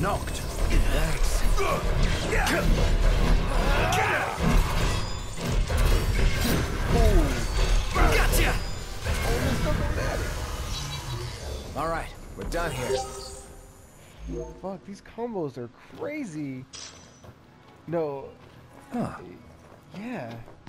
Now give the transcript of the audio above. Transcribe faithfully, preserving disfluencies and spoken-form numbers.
Knocked. Thanks. Gotcha! Oh, all right, we're done here. Fuck, these combos are crazy. No. Huh. Yeah.